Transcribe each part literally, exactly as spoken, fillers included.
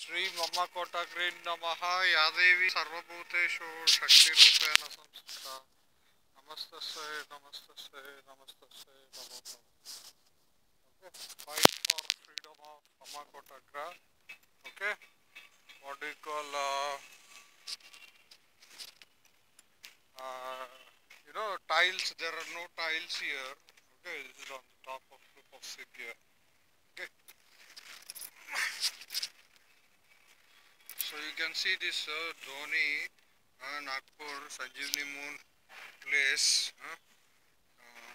श्री मम कोटग्री नमः यादेवी सर्वभूतेषु शक्तिरूपेण संस्थिता नमस्तस्यै नमस्तस्यै नमस्तस्यै नमो नमः. Okay, fight for freedom of Mama Kotagra. Okay, what do you call uh, uh, you know tiles? There are no tiles here. Okay, this is on the top of group of sepia. Okay, so you can see this uh, Dhoni uh, Nagpur Sanjeevani Moon place uh, uh,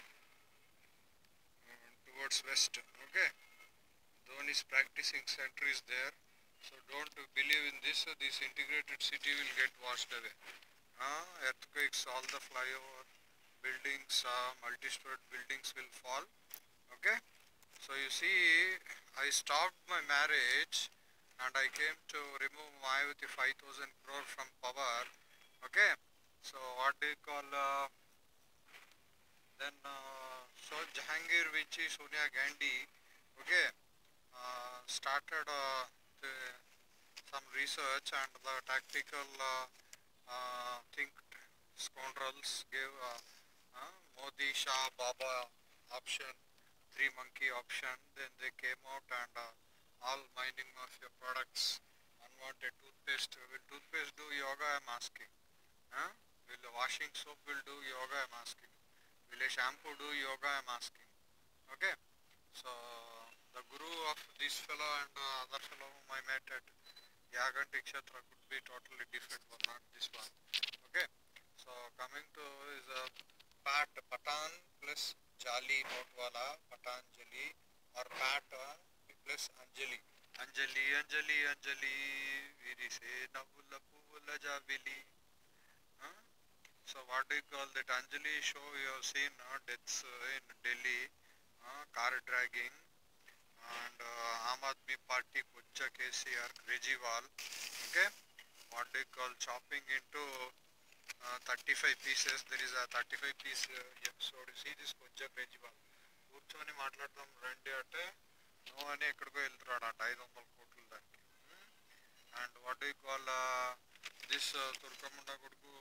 towards west. Okay, Dhoni's practicing center is there. So don't believe in this. Uh, this integrated city will get washed away. Uh, earthquakes, all the flyover buildings, uh, multi-stored buildings will fall. Okay. So you see, I stopped my marriage and I came to remove Mayavati five thousand crore from power. Okay. So what do you call? Uh, then uh, so Jahangir Vinci, Sonia Gandhi. Okay. Uh, started uh, the, some research and the tactical uh, uh, think scoundrels gave uh, uh, Modi, Shah, Baba option, three monkey option. Then they came out and uh, all mining mafia products, unwanted toothpaste. Will toothpaste do yoga? I am asking. Huh? Will the washing soap will do yoga? I am asking. Will a shampoo do yoga? I am asking. Okay. So the guru of this fellow and uh, other fellow whom I met at Yaganti Kshetra could be totally different, but not this one. Okay. So coming to is a Pat Patan plus Jali Notwala Patanjali or Pat uh, plus Anjali. Anjali Anjali Anjali Viri se Navula Puvula Javili. Huh? So what do you call that Anjali show you have seen uh, deaths uh, in Delhi, uh, car dragging and uh, Aam Aadmi Party Kuncha K C R Kejriwal. Okay, what they call chopping into uh, thirty-five pieces. There is a thirty-five piece uh, episode. You see this Kuncha Kejriwal. కూర్చొని మాట్లాడదాం రండి అంటే నువ్వు అని ఎక్కడికో వెళ్తున్నాడంట ఐదు వందల కోట్ల దానికి. And what do call this తుర్కముండ కొడుకు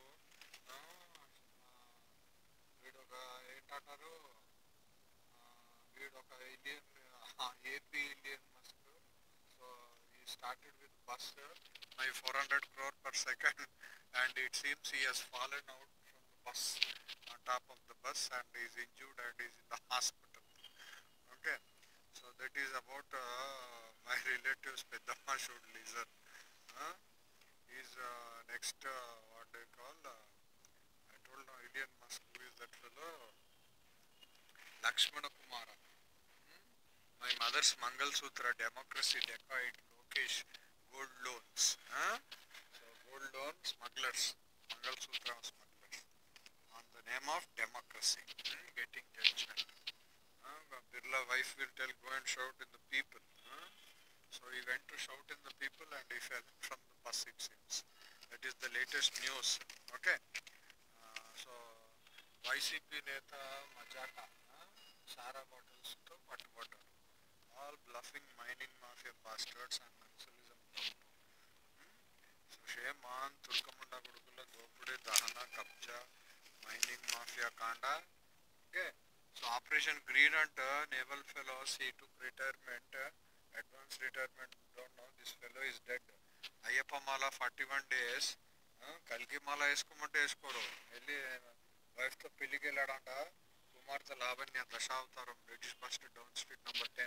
వీడొక ఏంటంటారు వీడొక Indian AP Indian Musk. So he started with bus by four hundred crore per second and it seems he has fallen out from the bus on top of the bus and is injured and is in the hospital. Okay, so that is about uh, my relatives Peddamma should listen. Uh, is uh, next uh, what they call uh, I told no Indian Musk, who is that fellow? Lakshmana Kumara. Hmm? My mother's Mangal Sutra democracy dacoit Lokesh gold loans. Huh? So gold loan smugglers, Mangal Sutra smugglers on the name of democracy, hmm? Getting judgment. Uh, Birla wife will tell go and shout in the people. Huh? So he went to shout in the people and he fell from the bus, it seems. That is the latest news. Okay. Uh, so Y C P Neta Majaka, uh, Sara bottles to what water. All bluffing mining mafia bastards and Naxalism. Hmm? So shame on Turkamunda Gurukula Dopudi Dahana Kabja mining mafia Kanda. Okay. So Operation Green and uh, naval fellows he took retirement, uh, advanced retirement. Don't know, this fellow is dead. Ayyappa Mala forty-one days. Kalki Mala eskumante eskoru. Elli wife to piliki వెళ్ళాడంట. కుమార్తె Lavanya Dasavatharam British bus down street number ten.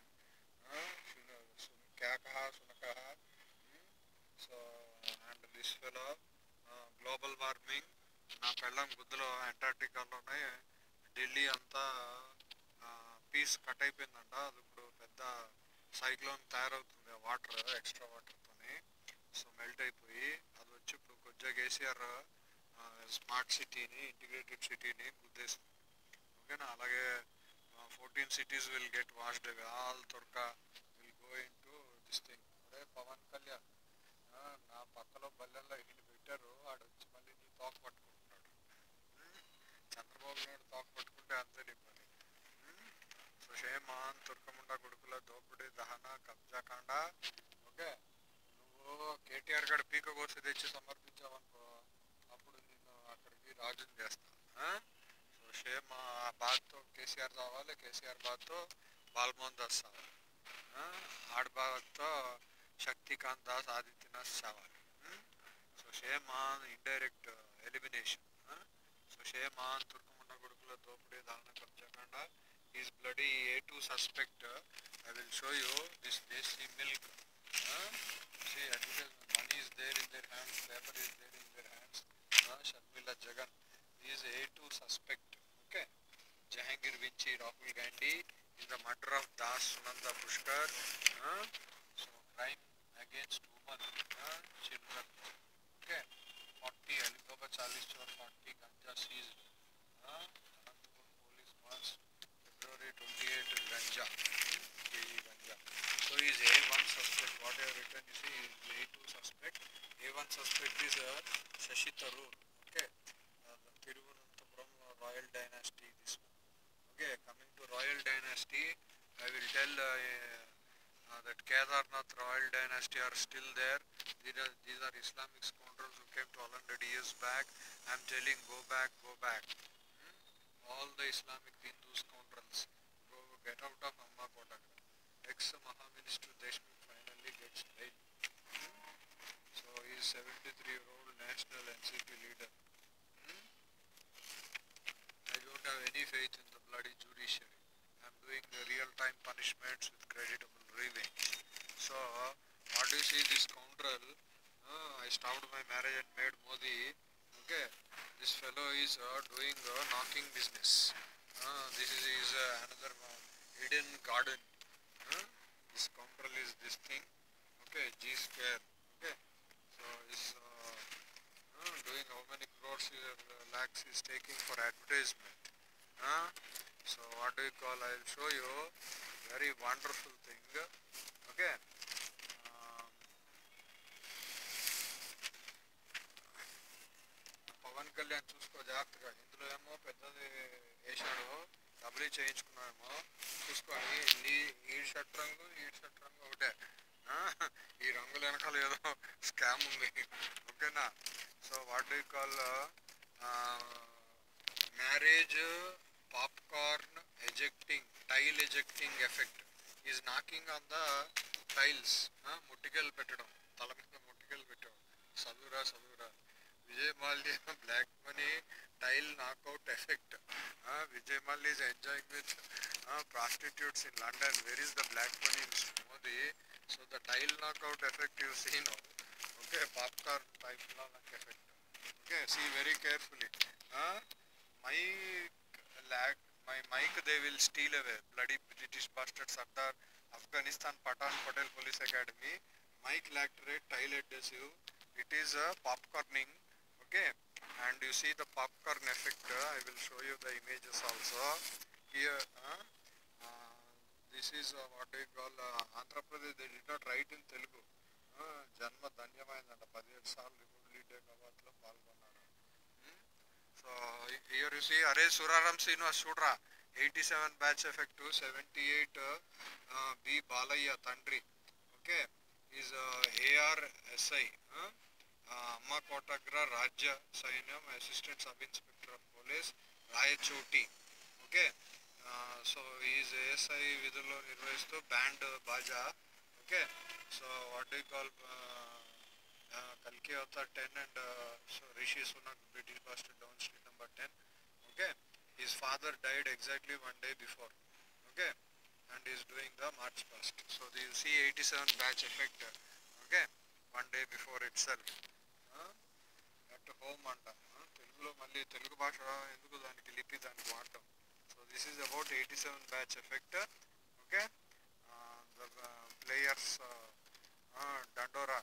क्या कहा सुना कहा. So and this fellow uh, global warming నా పెళ్ళం గుద్దులో అంటార్టికాలోనే ఢిల్లీ అంతా piece cut అయిపోయిందంట. అది ఇప్పుడు పెద్ద సైక్లోన్ తయారవుతుంది వాటర్ ఎక్స్ట్రా వాటర్తోని. సో మెల్ట్ అయిపోయి అది వచ్చి ఇప్పుడు కొద్దిగా కేసీఆర్ స్మార్ట్ సిటీని ఇంటిగ్రేటెడ్ సిటీని గుద్దేస్తుంది. ఓకేనా, అలాగే fourteen cities will get washed away. All తుర్క will go into this thing. అదే పవన్ కళ్యాణ్ నా పక్కలో బల్లెల్లో ఇల్లు పెట్టారు, ఆడు వచ్చి మళ్ళీ నీ తోక పట్టుకుంటున్నాడు. చంద్రబాబు నాయుడు తోక పట్టుకుంటే అంతే నీ పని. సో షేమాన్ తుర్కముండ కొడుకుల దోపిడీ దహన కబ్జా కాండ. ఓకే, నువ్వు ఎన్నిక కోసి తెచ్చి సమర్పించావనుకో అప్పుడు నిన్ను అక్కడికి రాజుని చేస్తా. సో సేమ్ ఆ బాత్తో కేసీఆర్ రావాలి, కేసీఆర్ బాత్తో బాల్మోహన్ దాస్ రావాలి, ఆడ బాత్తో శక్తికాంత్ దాస్ ఆదిత్యనాథ్ చావాలి. So shame on indirect elimination. So shame on తుర్కముండ కొడుకుల దోపిడీ దాన కబ్జాకాండ is bloody A two suspect. I will show you this desi milk. Uh, see, advertisement money is there in their hands, paper is there in their hands. Uh, Sharmila Jagan is A two suspect. Okay. Jahangir Vinci, Rahul Gandhi in the murder of Das Sunanda Pushkar. Uh, so crime against women, uh, children. Okay. forty Alibaba Chalis Chor forty ganja seized. Uh, Anantapur police months February twenty-eighth ganja. Ganja. So is A one suspect. What I have written, you see, is A two suspect. A one suspect is uh, Shashi Tharoor. Okay. Uh, the Thiruvananthapuram Royal Dynasty. This one. Okay. Coming to Royal Dynasty, I will tell uh, uh, that Kedarnath Royal Dynasty are still there. These are, these are Islamic scoundrels who came twelve hundred years back. I am telling, go back, go back. Hmm? All the Islamic Hindu scoundrels. Go get out of Amma Kotagra. Ex-Maha Minister Deshmukh finally gets bail. Hmm? So he is seventy-three year old national N C P leader. Hmm? I don't have any faith in the bloody judiciary. I am doing the real-time punishments with creditable revenge. So, what do you see this scoundrel? Uh, I stopped my marriage and made Modi. Okay, this fellow is uh, doing uh, knocking business. Uh, this is, is uh, another uh, hidden garden. Uh, this scoundrel is this thing. Okay, G square. Okay, so is uh, uh, doing how many crores uh, lakhs is taking for advertisement. Uh, so what do you call? I will show you very wonderful thing. Okay. Um, Pawan Kalyan చూసుకో జాగ్రత్తగా. ఇందులో ఏమో పెద్దది వేసాడు, డబ్బులు చేయించుకున్నామేమో చూసుకొని. నీ ఈ షర్ట్ రంగు ఈ షర్ట్ రంగు ఒకటే. ఈ రంగుల వెనకాల ఏదో స్కామ్ ఉంది. ఓకేనా. So what do call marriage popcorn ejecting tile ejecting effect is knocking on the tiles. ముట్టికలు పెట్టడం, తల మీద ముట్టికలు పెట్టడం. చదువురా చదువురా. Vijay Mallya black money tile knockout effect. Uh, Vijay Mallya is enjoying with uh, prostitutes in London. Where is the black money, Mister Modi? So the tile knockout effect you see now. Okay, popcorn type knock effect. Okay, see very carefully. Uh, my lag, my mic they will steal away. Bloody British bastard Sardar, Afghanistan Patan Patel Police Academy. Mic lacterate tile adhesive. It is a uh, popcorning. Okay, and you see the popcorn effect. uh, I will show you the images also here. uh, uh, this is uh, what they call uh, Andhra Pradesh. They did not write in Telugu. uh, Janma Dhanyamaindanta పదిహేడు సార్లు republic day కవాతులో పాల్గొన్నారు. So here you see అరే సురారం శ్రీనివాస్ చూడరా. Eighty seven batch effect seventy eight B Balayya తండ్రి. Okay, is AR SI అమ్మ కోటగ్ర రాజ్య సైన్యం assistant sub inspector of police Rayachoti. Okay, so is ASI విధుల్లో నిర్వహిస్తూ బ్యాండ్ బాజా. Okay, so what do call కల్కి avatar ten and so Rishi Sunak British bastard down street number ten. Okay, his father died exactly one day before. Okay, and is doing the march past. So you see eighty-seven batch effect. Okay, one day before itself. At home అంట. తెలుగులో మళ్ళీ తెలుగు భాష ఎందుకు దానికి లిపి దానికి వాడటం. So this is about eighty seven batch effect. Okay, the players దండోరా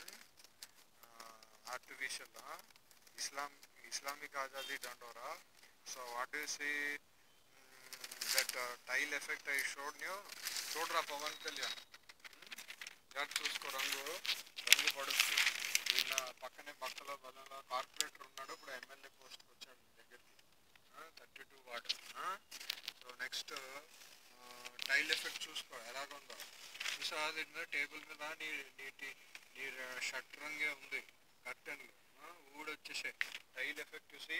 ఆర్టిఫిషియల్ ఇస్లాం ఇస్లామిక్ ఆజాదీ దండోరా. So what you see that tile effect I showed you. చూడరా పవన్ కళ్యాణ్, జాగ్రత్త చూసుకో. రంగు రంగు పడుతుంది. ఈయన పక్కనే పక్కలో బలంలో కార్పొరేటర్ ఉన్నాడు, ఇప్పుడు ఎమ్మెల్యే పోస్ట్కి వచ్చాడు మీ దగ్గరికి. Thirty two ward. So next tile effect చూసుకో ఎలాగుందో. చూసా టేబుల్ మీద నీ నీ నీ షట్రంగే ఉంది కర్టెన్లు ఊడొచ్చేసాయి టైల్ ఎఫెక్ట్ చూసి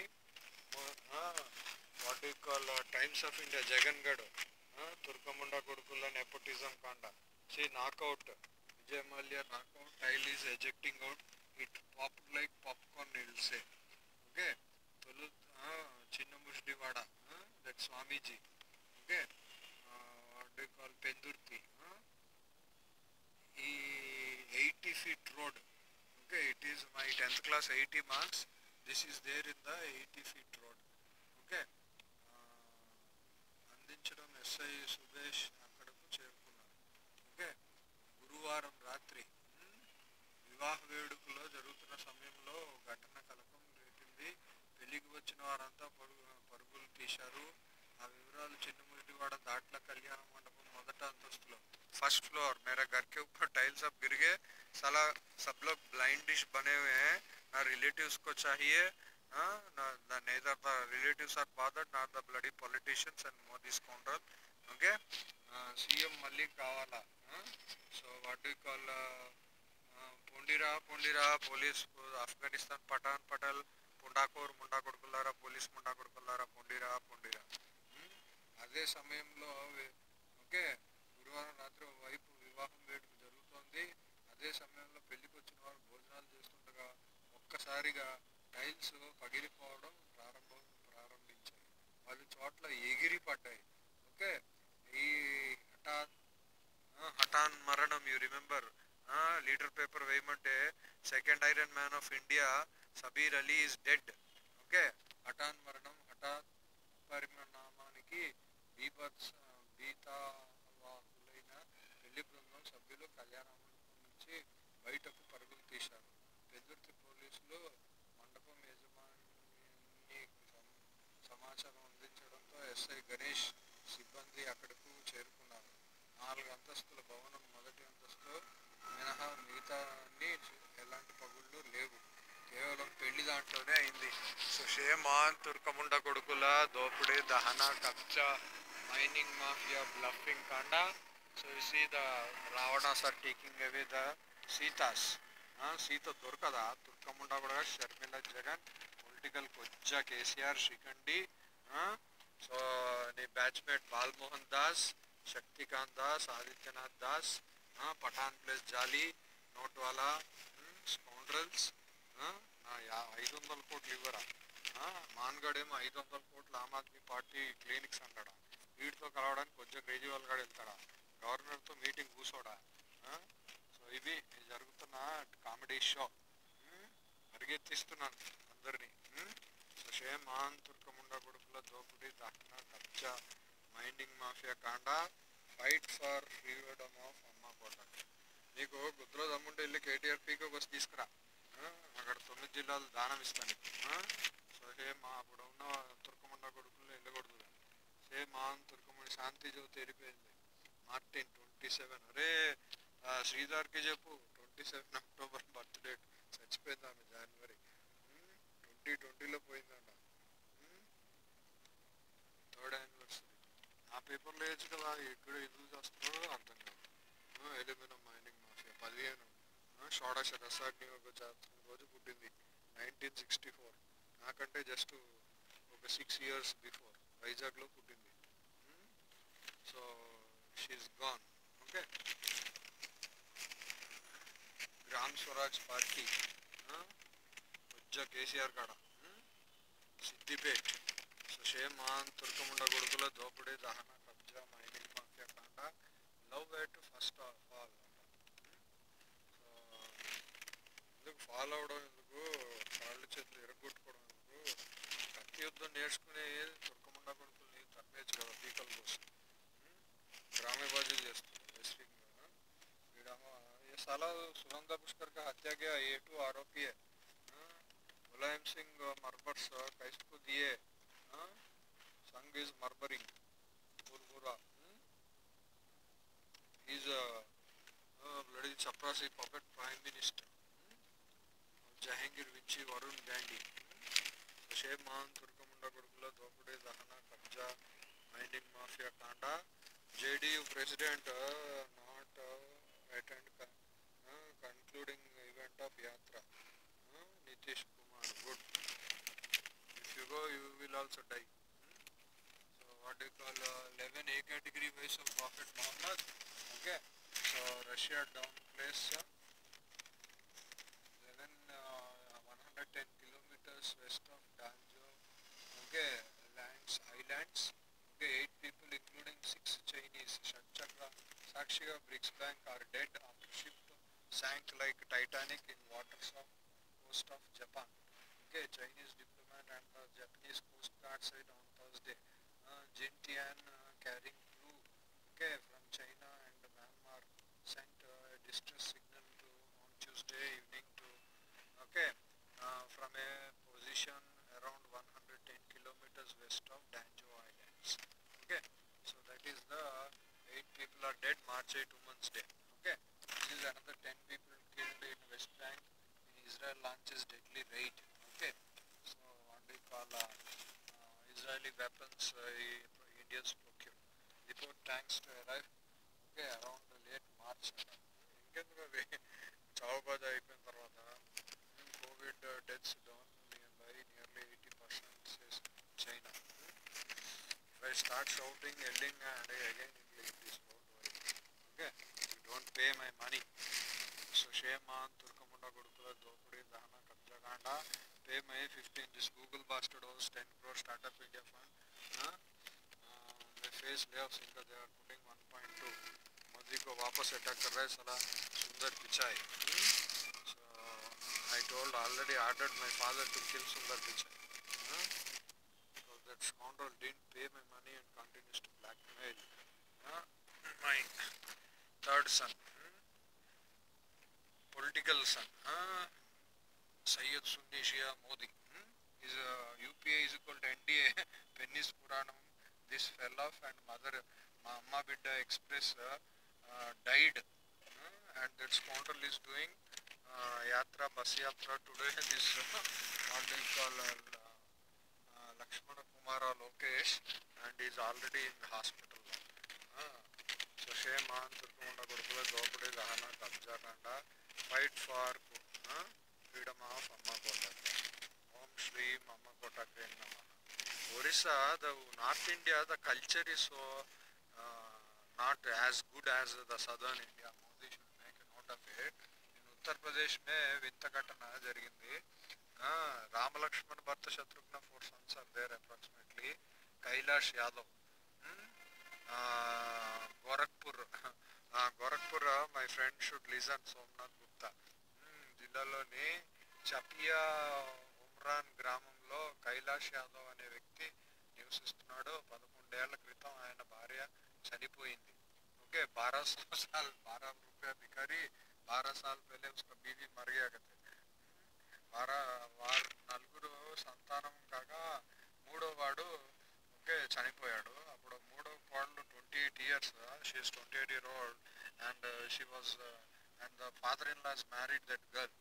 what you call Times of India Jagan గడు తుర్కముండ కొడుకుల నెపోటిజం కాండ సి knockout Vijay Mallya knockout tile is ejecting out it pop like popcorn will say okay తొలు చిన్న ముష్టివాడ that Swamiji okay what you call Pendurthi ఈ eighty feet road okay it is my tenth class eighty marks this is there in the eighty feet road okay అందించడం SI సుభేష్ అక్కడకు చేరుకున్నారు okay గురువారం రాత్రి వివాహ వేడుకలో జరుగుతున్న సమయంలో ఘటన కలకం రేపింది పెళ్లికి వచ్చిన వారంతా పరుగు పరుగులు తీశారు ఆ వివరాలు చిన్నముడివాడ దాట్ల కళ్యాణ మండపం మొదట అంతస్తులో फर्स्ट फ्लोर मेरा घर के ऊपर टाइल्स अब गिर गए साला सब लोग ब्लाइंडिश बने हुए हैं ना रिलेटिव्स को चाहिए ना neither the relatives are bothered nor the bloody politicians and Modi scoundrel okay uh, C M మళ్ళీ కావాలా so what do you call పొండిరా పొండిరా పోలీస్ ఆఫ్ఘనిస్తాన్ పఠాన్ పటల్ పుండాకోర్ ముండా కొడుకులారా పోలీస్ ముండా కొడుకులారా పొండిరా పొండిరా అదే సమయంలో ఓకే గురువారం రాత్రి వైపు వివాహం వేడుక జరుగుతోంది అదే సమయంలో పెళ్లికి వచ్చిన వారు భోజనాలు చేస్తుండగా ఒక్కసారిగా టైల్స్ పగిలిపోవడం ప్రారంభం ప్రారంభించాయి పలు చోట్ల ఎగిరి పడ్డాయి ఓకే ఈ హఠాత్ హఠాన్ మరణం యూ రిమెంబర్ లీటర్ పేపర్ వేయమంటే second iron man of India Sabir Ali is dead okay హఠాన్ మరణం హఠాత్ పరిణామానికి బీభత్స బీతా పెళ్లి బృందం సభ్యులు కళ్యాణ మండపం నుంచి బయటకు పరుగులు తీశారు పెందుర్తి పోలీసులు మండపం యజమాని సమాచారం అందించడంతో ఎస్ఐ గణేష్ సిబ్బంది అక్కడకు చేరుకున్నారు నాలుగు అంతస్తుల భవనం మొదటి అంతస్తులో మినహా మిగతా అన్ని ఎలాంటి పగుళ్ళు లేవు కేవలం పెళ్లి దాంట్లోనే అయింది సో షేమాన్ తుర్కముండ కొడుకుల దోపిడీ దహన కబ్జా మైనింగ్ మాఫియా బ్లఫింగ్ కాండా so you see the Ravanas are taking away the Sitas Sita దొరకదా తుర్కముండ కూడా షర్మిల జగన్ పొలిటికల్ కొజ్జా కేసీఆర్ శ్రీకండి సో నీ batchmate Balmohan Das Shaktikanta Das Adityanath Das Pathan place jolly నోట్వాలా స్కౌండ్రల్స్ ఐదు వందల కోట్లు ఇవ్వరా మాన్గడేమో ఐదు వందల కోట్లు ఆమ్ ఆద్మీ పార్టీ క్లినిక్స్ అంటాడా వీటితో కలవడానికి కొంచెం కేజ్రీవాల్ గారు వెళ్తాడా గవర్నర్తో మీటింగ్ కూర్చోడా సో ఇవి జరుగుతున్న కామెడీ షో పరిగెత్తిస్తున్నాను అందరినీ సో షేమాన్ తుర్కముండ కొడుకుల దోపిడీ దహన కబ్జా మైనింగ్ మాఫియా కాండా ఫైట్ ఫర్ ఫ్రీడమ్ ఆఫ్ అమ్మ కోట నీకు గుద్దులో దమ్ముంటే వెళ్ళి కేటీఆర్ పీకి బస్ తీసుకురా అక్కడ తొమ్మిది జిల్లాలు దానం ఇస్తాను సో సేమ్ అప్పుడు ఉన్న తుర్కముండ కొడుకులు వెళ్ళకూడదు సేమాన్ తుర్కముండ శాంతి జ్యోతి వెళ్ళిపోయింది మార్టిన్ ట్వంటీ సెవెన్ అరే శ్రీధర్కి చెప్పు twenty seven October birth date చచ్చిపోయింది ఆమె జనవరి ట్వంటీ ట్వంటీలో పోయిందంట థర్డ్ యానివర్సరీ ఆ పేపర్లో వేయచ్చు కదా ఎక్కడ ఎదురు చేస్తున్నారో అర్థం కాదు ఎలిమినం మైనింగ్ మాఫియా పదిహేను షోడశ రసాగ్ని ఒక జాతర రోజు పుట్టింది నైన్టీన్ సిక్స్టీ ఫోర్ నాకంటే జస్ట్ ఒక సిక్స్ ఇయర్స్ బిఫోర్ వైజాగ్లో పుట్టింది so she is gone okay Gram Swaraj party కొజ్జా కేసీఆర్ కాడ సిద్దిపేట్ సో షేమాన్ తుర్కముండ కొడుకుల దోపిడీ దహన కబ్జా మైనింగ్ మాఫియా కాండ love at first of all so ఎందుకు ఫాలో అవడం ఎందుకు కాళ్ళు చేతులు ఎరగొట్టుకోవడం ఎందుకు కత్తి యుద్ధం నేర్చుకునే తుర్కముండ కొడుకుల్ని తన్నేచ్చు కదా పీకల కోసం ड्रामेबाजी ये साला सुनंदा पुष्कर का हत्या किया ये टू आरोपी है मुलायम सिंह मर्बर्स कैसे को दिए संग इज मर्बरिंग पूरा इज ब्लडी चपरासी पपेट प्राइम मिनिस्टर जहांगीर विंची वरुण गांधी షేమాన్ తుర్కముండ కొడుకుల దోపిడీ దహన కబ్జా మైనింగ్ మాఫియా కాండా JDU president not attend concluding event of Yatra. Uh, Nitish Kumar, good. If you go, you will also die. Hmm? So what do you call uh, eleven A category ways of Prophet Muhammad? Okay. So Russia down place uh, eleven uh, one hundred ten kilometers west of Danjo. Okay, lands islands. Okay, eight people including six Chinese. Shatchakra, Sakshiga, Briggs Bank are dead after ship sank like Titanic in waters of coast of Japan. Okay, Chinese diplomat and the Japanese Coast Guard said on Thursday. Uh, Jintian uh, carrying crew, okay, from China and Myanmar sent uh, a distress signal to on Tuesday evening to okay uh, from a position around one hundred ten kilometers west of Danjo Islands. Okay, so that is the eight people are dead. March eighth Women's Day. Okay, this is another ten people killed in West Bank. In Israel launches deadly raid. Okay, so what do you call uh, uh, Israeli weapons uh, Indians procure. Report tanks to arrive. Okay, around late March. ఇంకెందుకు చావు బాధ అయిపోయిన తర్వాత covid deaths down by nearly eighty percent says China. If I start shouting, yelling and again English, please don't worry. Okay, you don't pay my money. So shame on Turkamunda Gurukula Dopudi Dahana Kabjaganda. Pay my fifteen. This Google bastard owes ten crore startup India fund. Huh? Uh, they face layoffs because they are putting one point two. Modi ko वापस attack कर रहा है साला सुंदर Pichai. So I told already ordered my father to kill Sundar Pichai. Huh? Because that scoundrel didn't pay my money and continues to blackmail huh? my third son, hmm? political son, huh? Sayyid Sunni Shia Modi. Hmm? His uh, U P A is equal to N D A, Pennis Puranam. This fell off and mother Amma Bidda Express uh, uh, died. Uh, and that scoundrel is doing uh, Yatra, Bus Yatra today. This uh, what they call uh, uh, Lakshmana Kumara Lokesh and is already in the hospital. Uh, so shame on Turkamunda Gurukula Dopudi Dahana Kabja Kanda. Fight for uh, freedom of Amma Kota. Om Shri Amma Kota Kren Namah. Orissa, the North India, the culture is so uh, not as good as the southern India. Modi should make a note of it. In Uttar Pradesh, mein vinta ghटना jarigindi. Uh, Ram Lakshman Bharata Shatrugna, four sons are there approximately. Kailash Yadav. Hmm? Uh, Gorakhpur. Uh, Gorakhpur, uh, my friend should listen. Somnath Gupta. Hmm, జిల్లాలోని చపియా ఉమ్రాన్ గ్రామంలో కైలాష్ యాదవ్ అనే వ్యక్తి నివసిస్తున్నాడు. పదకొండేళ్ల క్రితం ఆయన భార్య చనిపోయింది. Okay, బారా సాల్ బారా రూపాయ భికారి బారా సాల్ పहले उसका बीवी मर गया कहते. బారా వారు నలుగురు సంతానం కాగా మూడో వాడు ఓకే చనిపోయాడు. అప్పుడు మూడో వాడు twenty eight years she is twenty eight year old and she was and the father in laws married that girl.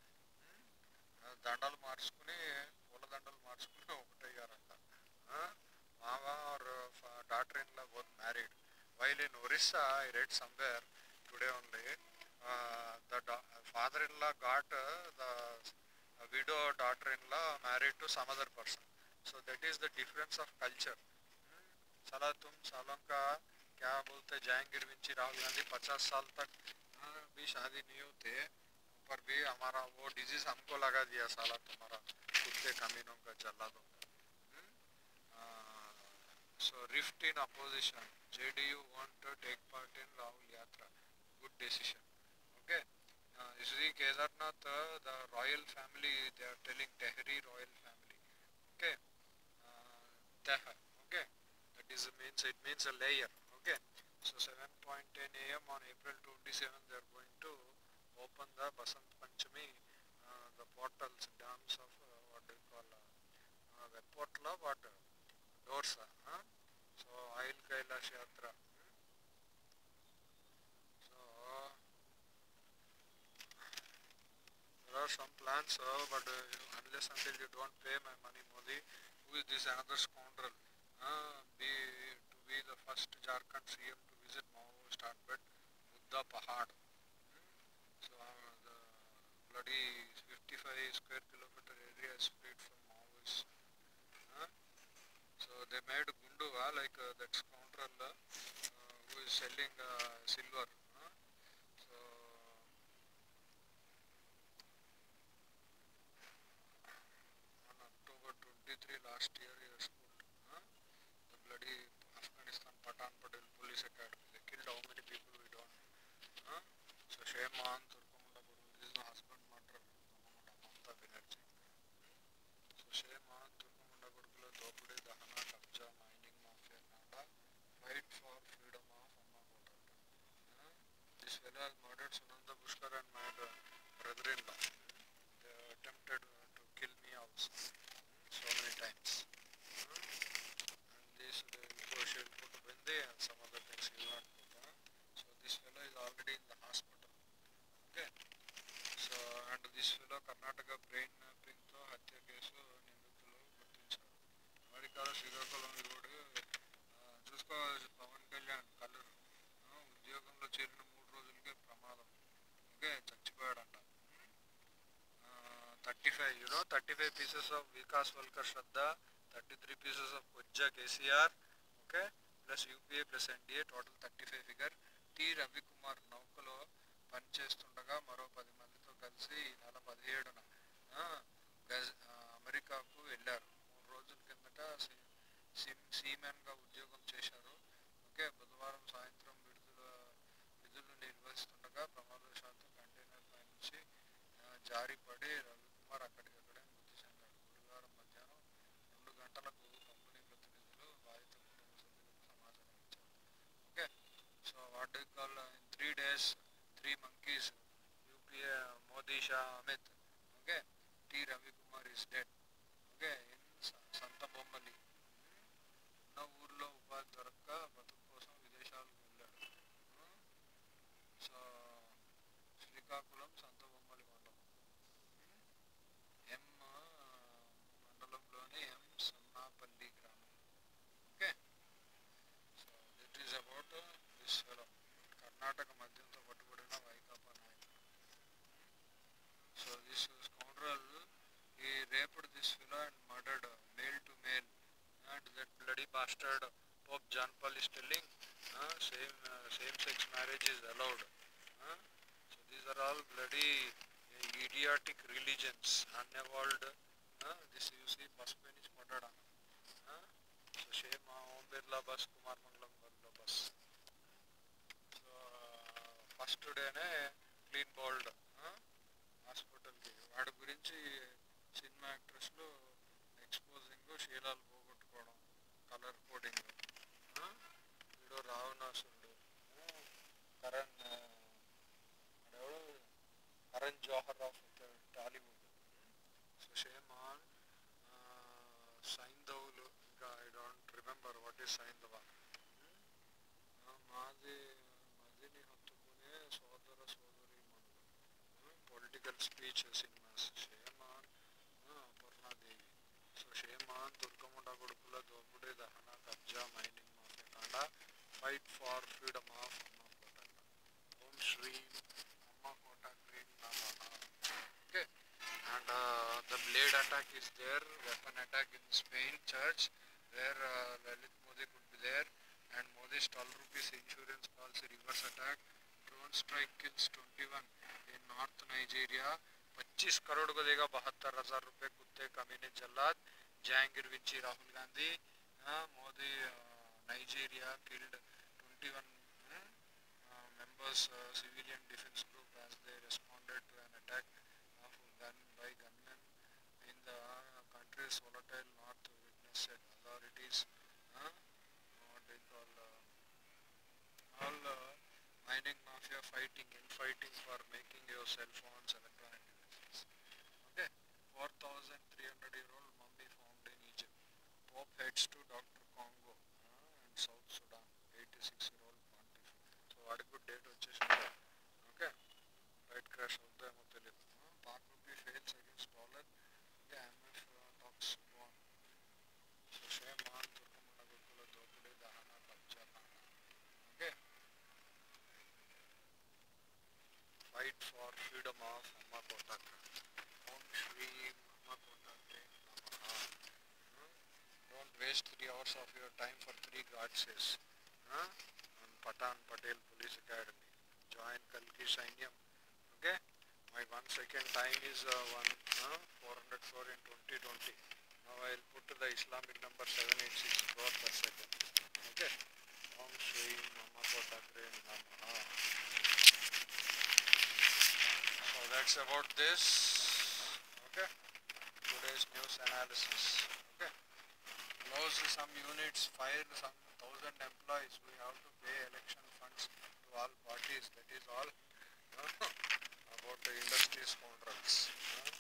దండలు మార్చుకుని పూల దండలు మార్చుకుని ఒకటయ్యారంట. మామ or daughter in law both married. While in Orissa I read somewhere today only the father in law got the widow daughter-in-law married to some other person. So that is the difference of culture. साला तुम सालों का क्या बोलते जहांगीर विंची राहुल गांधी पचास साल तक भी शादी नहीं होते पर भी हमारा वो डिजीज हमको लगा दिया साला तुम्हारा कुत्ते कमीनों का चला दो. So rift in opposition. J D U want to take part in Rahul Yatra. Good decision. Okay. Uh, you see Kedarnath, uh, the royal family, they are telling Tehri royal family. Okay. Uh, Teh. Okay. That is means it means a layer. Okay. So seven ten a m on April twenty-seventh they are going to open the Basant Panchami, uh, the portals, dams of uh, what do you call uh, uh, the portal of what uh, doors. Uh, so Ail Kailash Yatra. There are some plans, uh, but uh, unless until you don't pay my money, Modi, who is this another scoundrel? Uh, be to be the first Jharkhand C M to visit Maho Startbed Buddha Pahad. Hmm? So uh, the bloody square kilometer area is freed from Maoists. Huh? So they made Gunduga, like uh, that scoundrel uh, who is selling uh, silver. Huh? So on October twenty-third last year he was put. Huh? The bloody Afghanistan Patan Patel Police Academy. They killed how many people we don't know. Huh? So shame on Turkamunda Guru. This is the husband murder. Mamata Banerjee. So shame on Turkamunda Gurukula Dopudi Dahana Kabja Mining Mafia Kanda. Fight for freedom of Amma Kotaka. Huh? This fellow has murdered Sunanda Pushkar and my uh, brother-in-law. They attempted uh, to kill me also. So many times. Huh? And this the social put bende and some other things he will not put. Huh? So this fellow is already in the hospital. Okay. So and this fellow Karnataka brain mapping తో హత్య case నిందితులు గుర్తించారు. అమెరికాలో Srikakulam road చూసుకోవాలి పవన్ కళ్యాణ్ కల్లూరు ఉద్యోగంలో చేరిన మూడు రోజులకే ప్రమాదం. ఓకే చచ్చిపోయాడంట. Thirty five you know thirty five pieces of Vikas Walkar Shraddha, thirty three pieces of కొజ్జా KCR, okay plus UPA plus NDA total thirty five figure. T Ravikumar నౌకలో పనిచేస్తుండగా మరో పది మందితో కలిసి ఈ నెల పదిహేడున అమెరికాకు వెళ్ళారు. మూడు రోజుల కిందట సీమెన్గా ఉద్యోగం చేశారు. ఓకే బుధవారం సాయంత్రం విడుదల విధులు నిర్వహిస్తుండగా ప్రమాదవశాత్తు కంటైనర్ పై నుంచి జారిపడి రవికుమార్ అక్కడికక్కడే మృతి చెందాడు. గురువారం మధ్యాహ్నం రెండు గంటలకు కంపెనీ ప్రతినిధులు బాధిత కుటుంబ సభ్యులకు సమాచారం ఇచ్చారు. Okay so what do call in three days three monkeys UPA Modi Shah Amit. Okay T Ravikumar is dead. Okay in Santabommali. ఉన్న ఊర్లో ఉపాధి దొరక్క బతుకు కోసం విదేశాలకు వెళ్ళాడు. సో శ్రీకాకుళం సంత బొమ్మలి మండలం ఎం మండలంలోని ఎం సన్నాపల్లి గ్రామం. Okay so this is about this fellow. Karnataka మద్యంతో పట్టుబడిన వైకాపా నాయకుడు. So this scoundrel he raped this fellow and murdered male to male, and that bloody bastard Pope John Paul is telling uh, same uh, same sex marriage is allowed. Uh, so these are all bloody uh, idiotic religions. Unevolved. Uh, this you see bus finish padada. Uh, so shame Om Birla bus, Kumar Mangalam Birla bus. So uh, first day ne clean bowled uh, hospital ki వాడి గురించి cinema యాక్ట్రెస్లు exposing శీలాలు పోగొట్టుకోవడం, colour coding, వీడు రావణాసురుడు, కరణ్ ఎవడు Karan Johar of Tollywood. So shame on సైంధవులు, ఇంకా I don't remember what is Saindhav. మాది మదిని హత్తుకునే సోదర సోదరి మనులు political speech cinemas. Shame on Purnadevi. So shame on దుర్గముండ కొడుకుల దోపిడీ దహన కబ్జా మైనింగ్ మాఫియా కాండ. ఫైట్ ఫార్ ఫ్రీడమ్ ఆఫ్ అమ్మ కోటక్. ఓం శ్రీ అమ్మ కోటక్ గ్రీన్ నమః. Okay and the blade attack is there. Weapon attack in Spain church where Lalit Modi could be there and Modi's twelve rupees insurance policy reverse attack. Drone strike kills twenty-one in North Nigeria. पच्चीस करोड़ को देगा बहत्तर हजार रुपए कुत्ते कमीने जल्लाद. जहांगीर विंची Rahul Gandhi. Modi Nigeria killed twenty-one uh, members uh, civilian defense group as they responded to an attack of gun by gunmen in the uh, country's volatile north, witness said authorities. Uh, what they call uh, all uh, mining mafia fighting in fighting for making your cell phones electronic devices. Okay, four thousand three hundred year old mummy found in Egypt. Pope heads to Doctor Congo uh, and South Sudan. eighty-six year old pontiff. So what a good date వచ్చేసింది. Okay, flight crash అవుతాయేమో తెలియదు. Pak rupee fails against dollar. Okay, I M F uh, talks go on. So shame on దుర్గముండ గురుకుల దోపిడీ దహన కబ్జా కాండ. Okay, fight for freedom of Amma Kotak. Om Shri hours of your time for three Godses. Huh? On Patan Patel Police Academy. Join Kalki Sainyam. Okay? My one second time is uh, one uh, four hundred four in twenty twenty. Now I will put the Islamic number seven eighty-six crore per second. Okay? Om Shri Mama Kotakre Namaha. So that's about this. Okay? Today's news analysis. Okay? Close some units, fire some thousand employees. We have to pay election funds to all parties. That is all. Uh, about the industry scoundrels. Uh,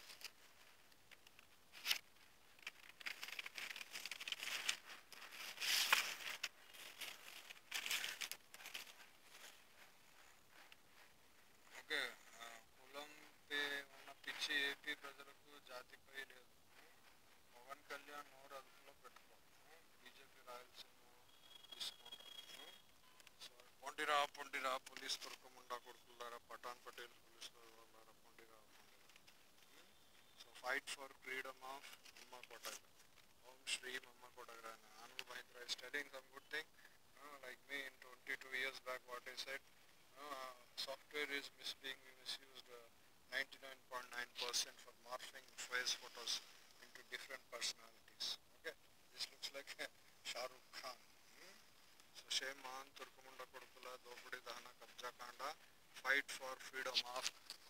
okay కులంపై ఉన్న పిచ్చి AP ప్రజలకు జాతిపై లేదు. పవన్ కళ్యాణ్ నోరు అదుపులో పెట్టుకో. BJP Rayalaseema తీసుకుంటారు. So పొండిరా పొండిరా పోలీస్ తుర్కముండా కొడుకులారా పఠాన్ పటేల్ పోలీస్ వాళ్ళారా పొండిరా పొండిరా. So fight for freedom of అమ్మ కోటగర. ఓం శ్రీ అమ్మ కోటగర. Anil Mahindra is telling some good thing. Uh, like me in twenty-two years back, what I said. Uh, software is mis being misused uh, ninety-nine point nine percent for morphing face photos into different personalities. Okay, this looks like Shah Rukh Khan. Hmm? So shame on Turkumunda Kodukula Dopudi Dahana Kabja Kanda. Fight for freedom of